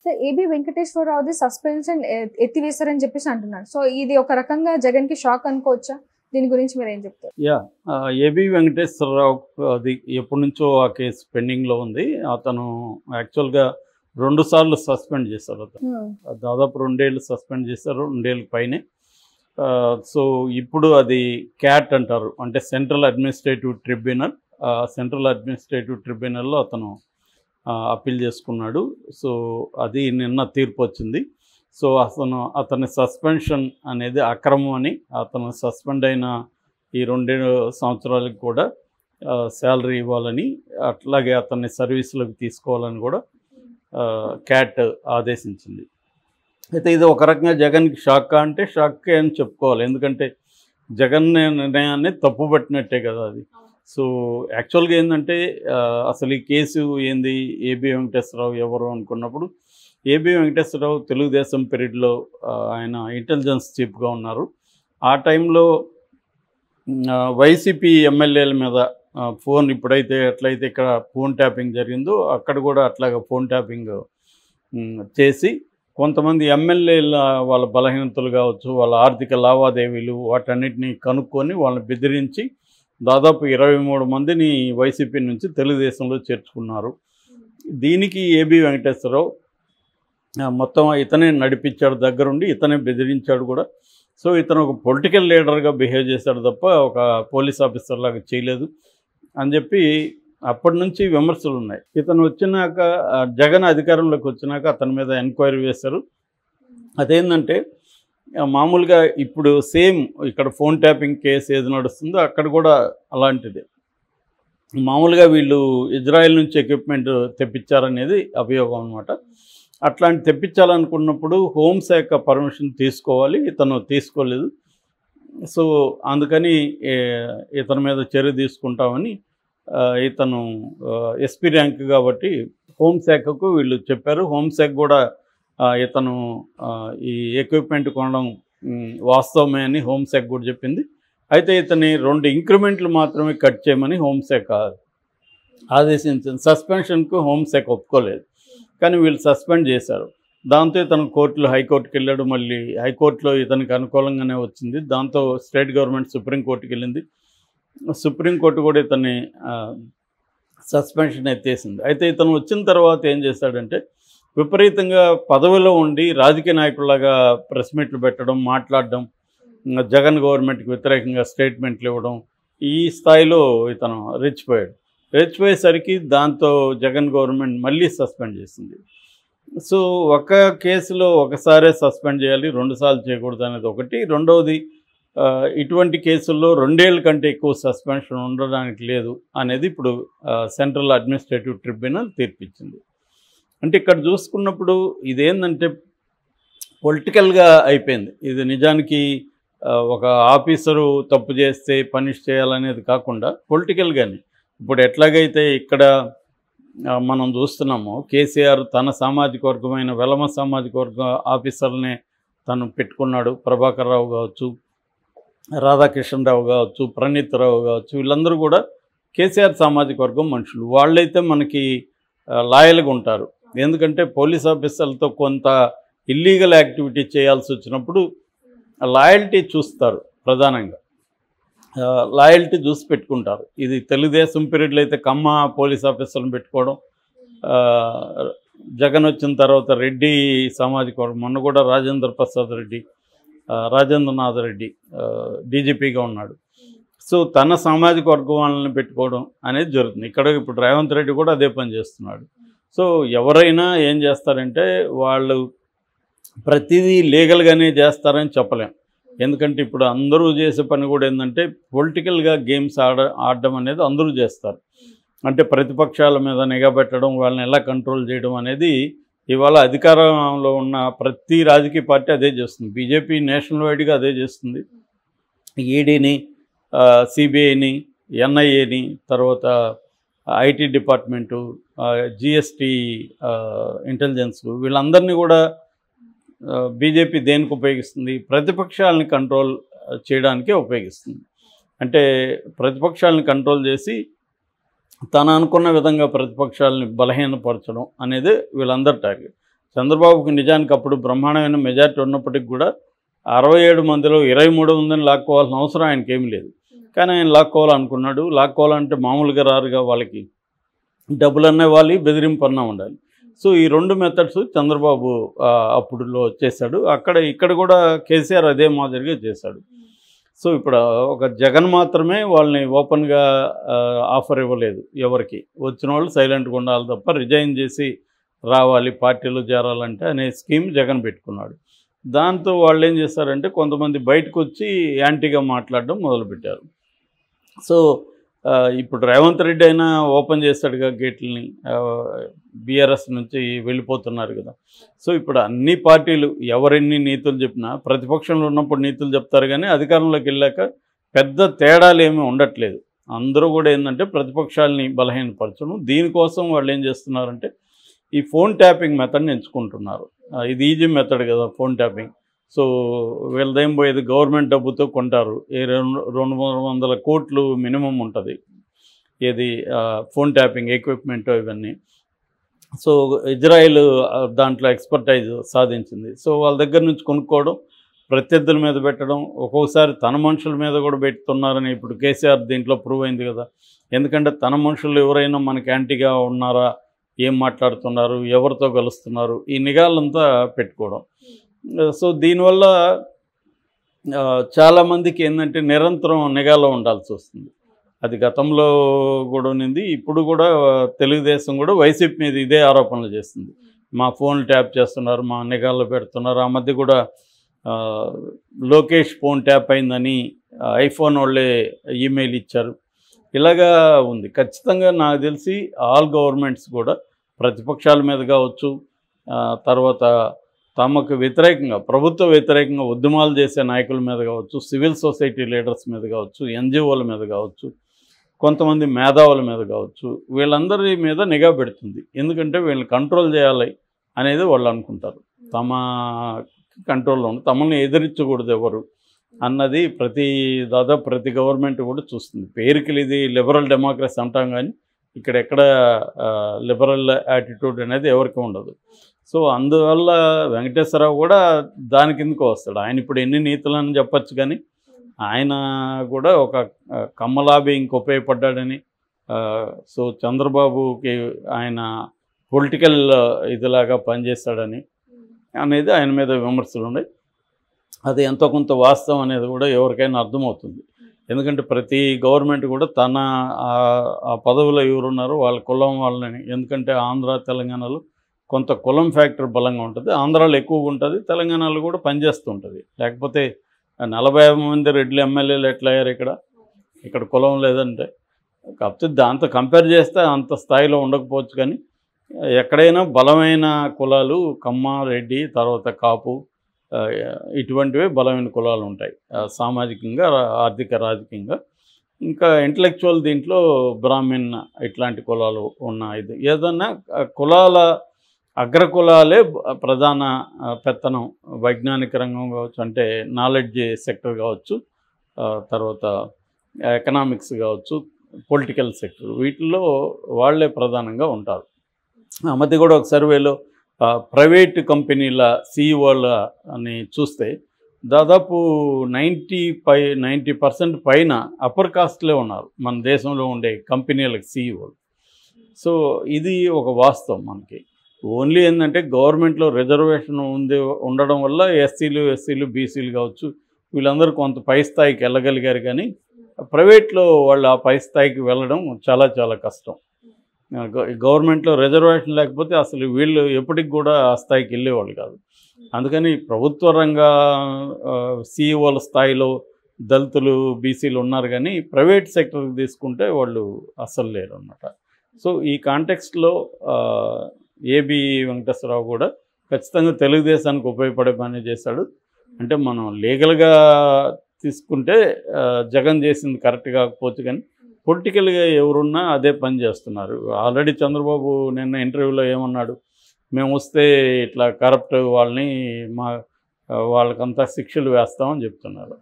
So AB వెంకటేశ్వరరావుది suspension ఎత్తివేశారని చెప్పేసి అంటున్నారు. సో ఇది ఒక రకంగా జగన్ కి షాక్ అనుకోవచ్చా? దీని గురించి మీరు ఏం చెప్తారు? ఏబి వెంకటేశ్వరరావు అది ఎప్పటి నుంచో ఆ కేసు పెండింగ్లో ఉంది. అతను యాక్చువల్గా 2 సార్లు సస్పెండ్ చేశారు. అతను దాదాపు 2 ఏళ్ళు సస్పెండ్ చేశారు, 2 ఏళ్ళ పైనే. సో ఇప్పుడు అది క్యాట్ అంటారు, అంటే central administrative tribunal. Central administrative ట్రిబ్యునల్లో అతను అప్పీల్ చేసుకున్నాడు. సో అది నిన్న తీర్పు వచ్చింది. సో అతని సస్పెన్షన్ అనేది అక్రమం అని, అతను సస్పెండ్ అయిన ఈ 2 సంవత్సరాలకు కూడా శాలరీ ఇవ్వాలని, అట్లాగే అతన్ని సర్వీసులకు తీసుకోవాలని కూడా క్యాట్ ఆదేశించింది. అయితే ఇది ఒక రకంగా జగన్కి షాక్ అంటే షాక్కే అని చెప్పుకోవాలి. ఎందుకంటే జగన్ నిర్ణయాన్ని తప్పుపట్టినట్టే కదా అది. సో యాక్చువల్గా ఏంటంటే అసలు ఈ కేసు ఏంది, ఏబి వెంకటేశ్వరరావు ఎవరు అనుకున్నప్పుడు, ఏబి వెంకటేశ్వరరావు తెలుగుదేశం పీరియడ్లో ఆయన ఇంటెలిజెన్స్ చీఫ్గా ఉన్నారు. ఆ టైంలో వైసీపీ ఎమ్మెల్యేల మీద ఫోన్, ఇప్పుడైతే ఎట్లయితే ఇక్కడ ఫోన్ ట్యాపింగ్ జరిగిందో అక్కడ కూడా అట్లాగా ఫోన్ ట్యాపింగ్ చేసి కొంతమంది ఎమ్మెల్యేల వాళ్ళ బలహీనతలు కావచ్చు, వాళ్ళ ఆర్థిక లావాదేవీలు వాటన్నిటిని కనుక్కొని వాళ్ళని బెదిరించి దాదాపు 23 మందిని వైసీపీ నుంచి తెలుగుదేశంలో చేర్చుకున్నారు. దీనికి ఏబి వెంకటేశ్వరరావు మొత్తం ఇతనే నడిపించాడు, దగ్గరుండి ఇతనే బెదిరించాడు కూడా. సో ఇతను ఒక పొలిటికల్ లీడర్గా బిహేవ్ చేశాడు తప్ప ఒక పోలీస్ ఆఫీసర్ లాగా చేయలేదు అని చెప్పి అప్పటి నుంచి విమర్శలు ఉన్నాయి. ఇతను వచ్చినాక, జగన్ అధికారంలోకి వచ్చినాక అతని మీద ఎంక్వైరీ వేశారు. అదేంటంటే మామూలుగా ఇప్పుడు సేమ్ ఇక్కడ ఫోన్ ట్యాపింగ్ కేసు ఏది నడుస్తుందో అక్కడ కూడా అలాంటిదే. మామూలుగా వీళ్ళు ఇజ్రాయెల్ నుంచి ఎక్విప్మెంట్ తెప్పించారనేది అభియోగం అనమాట. అట్లాంటి తెప్పించాలనుకున్నప్పుడు హోంశాఖ పర్మిషన్ తీసుకోవాలి, ఇతను తీసుకోలేదు. సో అందుకని ఇతని మీద చర్య తీసుకుంటామని ఇతను ఎస్పీ ర్యాంక్ కాబట్టి హోంశాఖకు వీళ్ళు చెప్పారు. హోంశాఖ కూడా ఇతను ఈ ఎక్విప్మెంట్ కొనడం వాస్తవమే అని హోంశాఖ కూడా చెప్పింది. అయితే ఇతని 2 ఇంక్రిమెంట్లు మాత్రమే కట్ చేయమని హోంశాఖ ఆదేశించింది. సస్పెన్షన్కు హోంశాఖ ఒప్పుకోలేదు, కానీ వీళ్ళు సస్పెండ్ చేశారు. దాంతో ఇతను హైకోర్టుకి వెళ్ళాడు. మళ్ళీ హైకోర్టులో ఇతనికి అనుకూలంగానే వచ్చింది. దాంతో స్టేట్ గవర్నమెంట్ సుప్రీంకోర్టుకి వెళ్ళింది. సుప్రీంకోర్టు కూడా ఇతన్ని సస్పెన్షన్ ఎత్తేసింది. అయితే ఇతను వచ్చిన తర్వాత ఏం చేశాడంటే విపరీతంగా పదవిలో ఉండి రాజకీయ నాయకుల్లాగా ప్రెస్ మీట్లు పెట్టడం, మాట్లాడడం, జగన్ గవర్నమెంట్కి వ్యతిరేకంగా స్టేట్మెంట్లు ఇవ్వడం, ఈ స్థాయిలో ఇతను రెచ్చిపోయేసరికి దాంతో జగన్ గవర్నమెంట్ మళ్ళీ సస్పెండ్ చేసింది. సో ఒక కేసులో ఒకసారే సస్పెండ్ చేయాలి, 2 సార్లు చేయకూడదు అనేది ఒకటి. రెండవది ఇటువంటి కేసుల్లో 2 ఏళ్ళ కంటే ఎక్కువ సస్పెన్షన్ ఉండడానికి లేదు అనేది ఇప్పుడు సెంట్రల్ అడ్మినిస్ట్రేటివ్ ట్రిబ్యునల్ తీర్పిచ్చింది. అంటే ఇక్కడ చూసుకున్నప్పుడు ఇదేంటంటే పొలిటికల్గా అయిపోయింది. ఇది నిజానికి ఒక ఆఫీసరు తప్పు చేస్తే పనిష్ చేయాలనేది కాకుండా పొలిటికల్గానే ఇప్పుడు ఎట్లాగైతే ఇక్కడ మనం చూస్తున్నామో కేసీఆర్ తన సామాజిక వర్గమైన వెలమ సామాజిక వర్గ ఆఫీసర్నే తను పెట్టుకున్నాడు. ప్రభాకర్ రావు కావచ్చు, రాధాకృష్ణరావు కావచ్చు, ప్రణీత్ రావు కావచ్చు, వీళ్ళందరూ కూడా కేసీఆర్ సామాజిక వర్గం మనుషులు. వాళ్ళైతే మనకి లాయల్గా ఉంటారు. ఎందుకంటే పోలీస్ ఆఫీసర్లతో కొంత ఇల్లీగల్ యాక్టివిటీ చేయాల్సి వచ్చినప్పుడు లాయల్టీ చూస్తారు, ప్రధానంగా లాయల్టీ చూసి పెట్టుకుంటారు. ఇది తెలుగుదేశం పీరియడ్లో అయితే కమ్మ పోలీస్ ఆఫీసర్లను పెట్టుకోవడం, జగన్ వచ్చిన తర్వాత రెడ్డి సామాజిక వర్గం, మొన్న కూడా రాజేంద్రనాథ్ రెడ్డి డీజీపీగా ఉన్నాడు. సో తన సామాజిక వర్గం వాళ్ళని పెట్టుకోవడం అనేది జరుగుతుంది. ఇక్కడ ఇప్పుడు రేవంత్ రెడ్డి కూడా అదే పని చేస్తున్నాడు. సో ఎవరైనా ఏం చేస్తారంటే వాళ్ళు ప్రతిదీ లీగల్గానే చేస్తారని చెప్పలేం. ఎందుకంటే ఇప్పుడు అందరూ చేసే పని కూడా ఏంటంటే పొలిటికల్గా గేమ్స్ ఆడడం అనేది అందరూ చేస్తారు. అంటే ప్రతిపక్షాల మీద నిఘా పెట్టడం, వాళ్ళని ఎలా కంట్రోల్ చేయడం అనేది ఇవాళ అధికారంలో ఉన్న ప్రతి రాజకీయ పార్టీ అదే చేస్తుంది. బీజేపీ నేషనల్ వైడ్గా అదే చేస్తుంది. ఈడీని, సిబిఐని, ఎన్ఐఏని, తర్వాత ఐటీ డిపార్ట్మెంటు, జిఎస్టీ ఇంటెలిజెన్స్, వీళ్ళందరినీ కూడా బీజేపీ దేనికి ఉపయోగిస్తుంది? ప్రతిపక్షాలని కంట్రోల్ చేయడానికే ఉపయోగిస్తుంది. అంటే ప్రతిపక్షాలను కంట్రోల్ చేసి తను అనుకున్న విధంగా ప్రతిపక్షాలని బలహీనపరచడం అనేది వీళ్ళందరి టార్గెట్. చంద్రబాబుకి నిజానికి అప్పుడు బ్రహ్మాండమైన మెజార్టీ ఉన్నప్పటికి కూడా 67 మందిలో 23 మందిని లాక్కోవాల్సిన అవసరం ఆయనకి ఏమీ లేదు. కానీ ఆయన లాక్కోవాలనుకున్నాడు. లాక్కోవాలంటే మామూలుగా రారుగా, వాళ్ళకి డబ్బులన్నా ఇవ్వాలి, బెదిరింపు అన్నా ఉండాలి. సో ఈ 2 మెథడ్స్ చంద్రబాబు అప్పుడులో చేశాడు. ఇక్కడ కూడా కేసీఆర్ అదే మాదిరిగా చేశాడు. సో ఇప్పుడు ఒక జగన్ మాత్రమే వాళ్ళని ఓపెన్గా ఆఫర్ ఇవ్వలేదు ఎవరికి. వచ్చిన వాళ్ళు సైలెంట్గా ఉండాలి తప్ప రిజైన్ చేసి రావాలి, పార్టీలో చేరాలంటే అనే స్కీమ్ జగన్ పెట్టుకున్నాడు. దాంతో వాళ్ళు ఏం చేశారంటే కొంతమంది బయటకు వచ్చి యాంటీగా మాట్లాడడం మొదలుపెట్టారు. సో ఇప్పుడు రేవంత్ రెడ్డి అయినా ఓపెన్ చేస్తాడుగా గేట్లని, బీఆర్ఎస్ నుంచి వెళ్ళిపోతున్నారు కదా. సో ఇప్పుడు అన్ని పార్టీలు ఎవరెన్ని నీతులు చెప్పినా ప్రతిపక్షంలో ఉన్నప్పుడు నీతులు చెప్తారు, కానీ అధికారంలోకి వెళ్ళాక పెద్ద తేడాలు ఏమీ ఉండట్లేదు. అందరూ కూడా ఏంటంటే ప్రతిపక్షాలని బలహీనపరచడం. దీనికోసం వాళ్ళు ఏం చేస్తున్నారంటే ఈ ఫోన్ ట్యాపింగ్ మెథడ్ని ఎంచుకుంటున్నారు. ఇది ఈజీ మెథడ్ కదా ఫోన్ ట్యాపింగ్. సో వీళ్ళదేం పోయేది, గవర్నమెంట్ డబ్బుతో కొంటారు. 200 కోట్లు మినిమం ఉంటుంది ఏది ఫోన్ ట్యాపింగ్ ఎక్విప్మెంట్ ఇవన్నీ. సో ఇజ్రాయిల్ దాంట్లో ఎక్స్పర్టైజ్ సాధించింది. సో వాళ్ళ దగ్గర నుంచి కొనుక్కోవడం, ప్రత్యర్థుల మీద పెట్టడం, ఒక్కొక్కసారి తన మనుషుల మీద కూడా పెడుతున్నారని ఇప్పుడు కేసీఆర్ దీంట్లో ప్రూవ్ అయింది కదా. ఎందుకంటే తన మనుషులు ఎవరైనా మనకి యాంటీగా ఉన్నారా, ఏం మాట్లాడుతున్నారు, ఎవరితో కలుస్తున్నారు, ఈ నిఘాలంతా పెట్టుకోవడం. సో దీనివల్ల చాలామందికి ఏంటంటే నిరంతరం నిఘాలో ఉండాల్సి వస్తుంది. అది గతంలో కూడా ఉన్నది. ఇప్పుడు కూడా తెలుగుదేశం కూడా వైసీపీ మీద ఇదే ఆరోపణలు చేస్తుంది. మా ఫోన్లు ట్యాప్ చేస్తున్నారు, మా నిఘాలో పెడుతున్నారు. ఆ మధ్య కూడా లోకేష్ ఫోన్ ట్యాప్ అయిందని ఐఫోన్ వాళ్ళే ఈమెయిల్ ఇచ్చారు. ఇలాగా ఉంది. ఖచ్చితంగా నాకు తెలిసి ఆల్ గవర్నమెంట్స్ కూడా ప్రతిపక్షాల మీద కావచ్చు, తర్వాత తమకు వ్యతిరేకంగా ప్రభుత్వ వ్యతిరేకంగా ఉద్యమాలు చేసే నాయకుల మీద కావచ్చు, సివిల్ సొసైటీ లీడర్స్ మీద కావచ్చు, ఎన్జిఓల మీద కావచ్చు, కొంతమంది మేధావుల మీద కావచ్చు, వీళ్ళందరి మీద నిఘా పెడుతుంది. ఎందుకంటే వీళ్ళని కంట్రోల్ చేయాలి అనేది వాళ్ళు అనుకుంటారు. తమ కంట్రోల్లో ఉంది, తమల్ని ఎదిరించకూడదు ఎవరు అన్నది దాదాపు ప్రతి గవర్నమెంట్ కూడా చూస్తుంది. పేరుకి ఇది లిబరల్ డెమోక్రసీ అంటాం, కానీ ఎక్కడ లిబరల్ యాటిట్యూడ్ అనేది ఎవరికి ఉండదు. సో అందువల్ల వెంకటేశ్వరరావు కూడా దాని కిందకు వస్తాడు. ఆయన ఇప్పుడు ఎన్ని నీతులని చెప్పచ్చు, కానీ ఆయన కూడా ఒక కమ్మలాభి ఇంక ఉపయోగపడ్డాడని, సో చంద్రబాబుకి ఆయన పొలిటికల్ ఇదిలాగా పనిచేస్తాడని అనేది ఆయన మీద విమర్శలు ఉన్నాయి. అది ఎంతో కొంత వాస్తవం అనేది కూడా ఎవరికైనా అర్థమవుతుంది. ఎందుకంటే ప్రతి గవర్నమెంట్ కూడా తన ఆ పదవిలో ఎవరున్నారో వాళ్ళ కులం వాళ్ళని, ఎందుకంటే ఆంధ్ర తెలంగాణలో కొంత కులం ఫ్యాక్టర్ బలంగా ఉంటుంది, ఆంధ్రాలో ఎక్కువగా ఉంటుంది, తెలంగాణలో కూడా పనిచేస్తూ ఉంటుంది. లేకపోతే 40 మంది రెడ్లు ఎమ్మెల్యేలు ఎట్లా అయ్యారు ఇక్కడ కులం లేదంటే. కాకపోతే దాంతో కంపేర్ చేస్తే అంత స్థాయిలో ఉండకపోవచ్చు, కానీ ఎక్కడైనా బలమైన కులాలు కమ్మ, రెడ్డి, తర్వాత కాపు, ఇటువంటివే బలమైన కులాలు ఉంటాయి సామాజికంగా, ఆర్థిక, రాజకీయంగా. ఇంకా ఇంటలెక్చువల్ దీంట్లో బ్రాహ్మణ్ ఇట్లాంటి కులాలు ఉన్న ఇది ఏదన్నా కులాల అగ్రకులాలే ప్రధాన పెత్తనం. వైజ్ఞానిక రంగం కావచ్చు, అంటే నాలెడ్జ్ సెక్టర్ కావచ్చు, తర్వాత ఎకనామిక్స్ కావచ్చు, పొలిటికల్ సెక్టర్, వీటిల్లో వాళ్ళే ప్రధానంగా ఉంటారు. ఆ మధ్య కూడా ఒక సర్వేలో ప్రైవేట్ కంపెనీల సీఈఓల అని చూస్తే దాదాపు 90% పైన అప్పర్ కాస్ట్లే ఉన్నారు మన దేశంలో ఉండే కంపెనీలకు సీఈఓలు. సో ఇది ఒక వాస్తవం. మనకి ఓన్లీ ఏంటంటే గవర్నమెంట్లో రిజర్వేషన్ ఉండడం వల్ల ఎస్సీలు బీసీలు కావచ్చు, వీళ్ళందరూ కొంత పై స్థాయికి వెళ్ళగలిగారు, కానీ ప్రైవేట్లో వాళ్ళు ఆ పై స్థాయికి వెళ్ళడం చాలా చాలా కష్టం. గవర్నమెంట్లో రిజర్వేషన్ లేకపోతే అసలు వీళ్ళు ఎప్పటికి కూడా ఆ స్థాయికి వెళ్ళేవాళ్ళు కాదు. అందుకని ప్రభుత్వ రంగ సీఈఓల స్థాయిలో దళితులు, బీసీలు ఉన్నారు, కానీ ప్రైవేట్ సెక్టర్కి తీసుకుంటే వాళ్ళు అస్సలు లేరు అన్నమాట. సో ఈ కాంటెక్స్ట్లో ఏబి వెంకటేశ్వరరావు కూడా ఖచ్చితంగా తెలుగుదేశానికి ఉపయోగపడే పని చేశాడు. అంటే మనం లీగల్గా తీసుకుంటే జగన్ చేసింది కరెక్ట్ కాకపోవచ్చు, కానీ పొలిటికల్గా ఎవరున్నా అదే పని చేస్తున్నారు. ఆల్రెడీ చంద్రబాబు నిన్న ఇంటర్వ్యూలో ఏమన్నాడు, మేము వస్తే ఇట్లా కరప్ట్ వాళ్ళకంతా శిక్షలు వేస్తామని చెప్తున్నారు.